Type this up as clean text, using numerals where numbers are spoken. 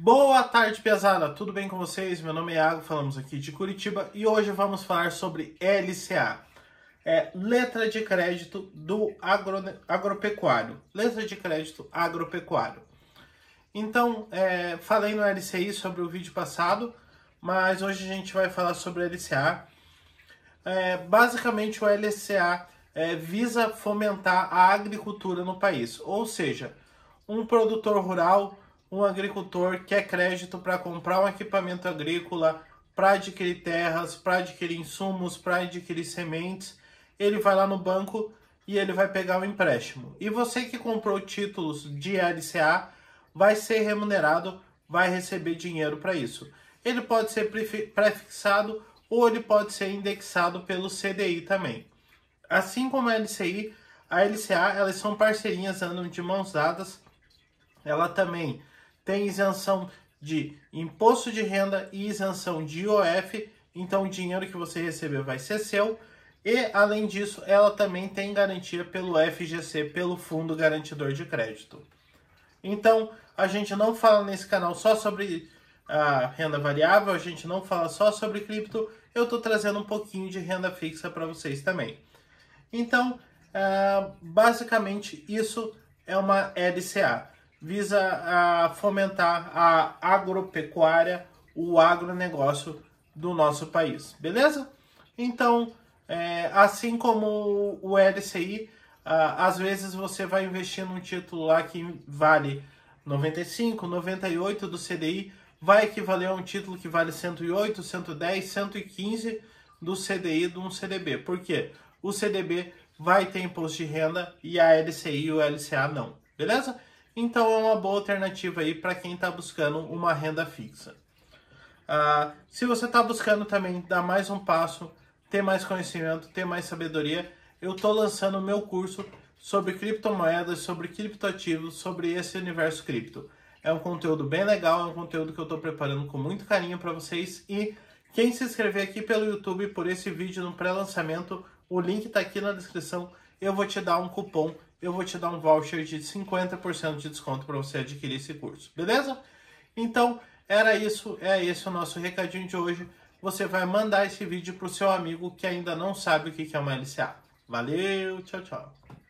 Boa tarde, pesada! Tudo bem com vocês? Meu nome é Iago, falamos aqui de Curitiba e hoje vamos falar sobre LCA. Letra de crédito do agropecuário. Letra de crédito agropecuário. Então, falei no LCI sobre o vídeo passado, mas hoje a gente vai falar sobre LCA. Basicamente, o LCA visa fomentar a agricultura no país, ou seja, um produtor rural, um agricultor quer crédito para comprar um equipamento agrícola, para adquirir terras, para adquirir insumos, para adquirir sementes, ele vai lá no banco e ele vai pegar um empréstimo. E você que comprou títulos de LCA vai ser remunerado, vai receber dinheiro para isso. Ele pode ser prefixado ou ele pode ser indexado pelo CDI também. Assim como a LCI, a LCA, elas são parceirinhas, andam de mãos dadas. Ela também tem isenção de imposto de renda e isenção de IOF, então o dinheiro que você receber vai ser seu. E, além disso, ela também tem garantia pelo FGC, pelo Fundo Garantidor de Crédito. Então, a gente não fala nesse canal só sobre a renda variável, a gente não fala só sobre cripto, eu estou trazendo um pouquinho de renda fixa para vocês também. Então, basicamente, isso é uma LCA. Visa fomentar a agropecuária, o agronegócio do nosso país, beleza? Então, assim como o LCI, às vezes você vai investir num título lá que vale 95, 98 do CDI, vai equivaler a um título que vale 108, 110, 115 do CDI de um CDB. Por quê? O CDB vai ter imposto de renda e a LCI e o LCA não, beleza? Então é uma boa alternativa aí para quem está buscando uma renda fixa. Se você está buscando também dar mais um passo, ter mais conhecimento, ter mais sabedoria, eu estou lançando o meu curso sobre criptomoedas, sobre criptoativos, sobre esse universo cripto. É um conteúdo bem legal, é um conteúdo que eu estou preparando com muito carinho para vocês. E quem se inscrever aqui pelo YouTube por esse vídeo no pré-lançamento, o link está aqui na descrição, eu vou te dar um cupom, eu vou te dar um voucher de 50% de desconto para você adquirir esse curso, beleza? Então, era isso, é esse o nosso recadinho de hoje. Você vai mandar esse vídeo para o seu amigo que ainda não sabe o que é uma LCA. Valeu, tchau, tchau!